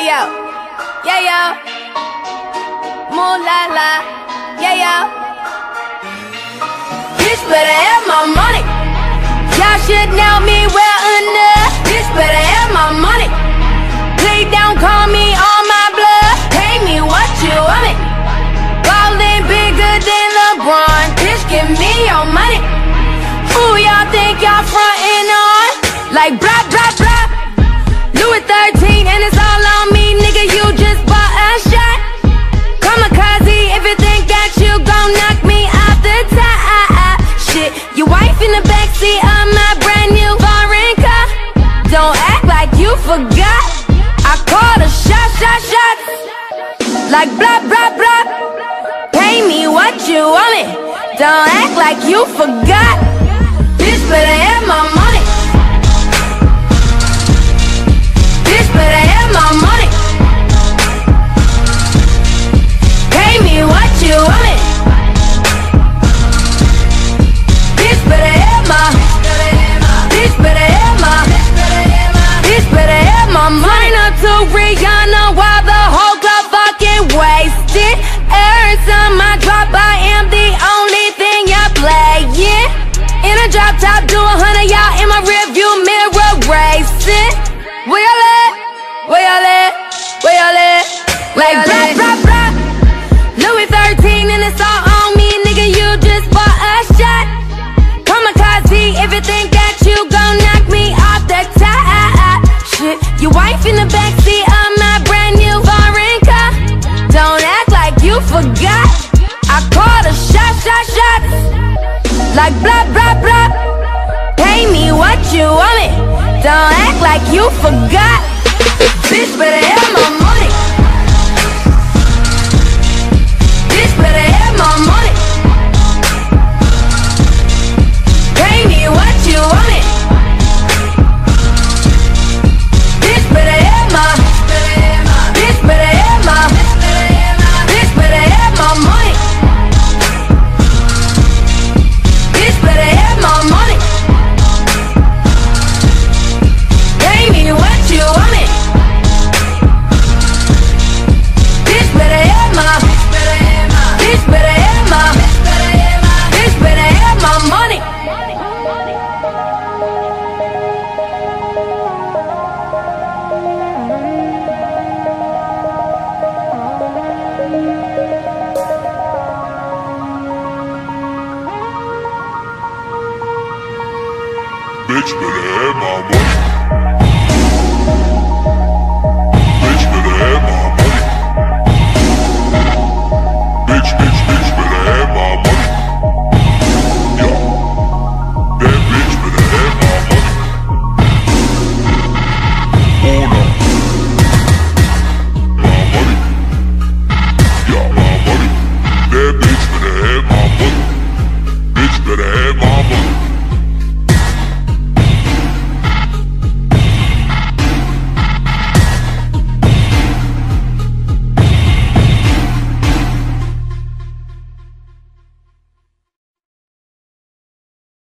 yo, yeah yo, moo la la, yeah yo. Bitch better have my money. Y'all should know me well enough. Bitch better have my money. Please don't call me on my blood. Pay me what you want it. Ballin' bigger than LeBron. Bitch, give me your money. Who y'all think y'all frontin' on? Like blah blah blah. Louis 13 and it's all on me, nigga. You just bought a shot. Kamikaze, if you think that you gon' knock me off the top. Shit, your wife in the backseat of my brand new foreign car. Don't act like you forgot. I called a shot. Like blah blah blah. Pay me what you want it. Don't act like you forgot. Bitch better have my money. Bitch better have my money. Pay me what you want it. Bitch better have my. Bitch better have my. Bitch better have my money. Up to Rihanna while the whole club fucking wasted. Every time I drop, I am the only thing y'all playing. In a drop top, do 100, y'all in my rearview mirror racing. Where y'all at? Where y'all at? Where y'all at? Like blah blah blah. Louis 13 and it's all on me, nigga. You just bought a shot. Kamikaze, if you think that you gon' knock me off the top. Shit, your wife in the backseat of my brand new foreign car. Don't act like you forgot. I called a shot. Like blah blah blah. Pay me what you want it. Don't act like you forgot. Bitch better have my money. Bitch better have my money. Pay me what you want it. Bitch better have my. Bitch better have my. Bitch better have my money. Bitch better have my money. Pay me what you want it. Bitch better have my. Bitch better have my. Bitch better have my money. Bitch better have my money.